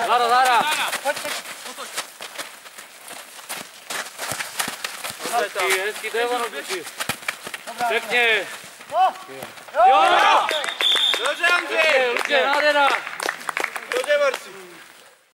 Zara. Pojď. Hezký, to je ono, kluci. Pěkně. Jo! Dobře, Andřej! Luče, nádhera. Dobře, borci.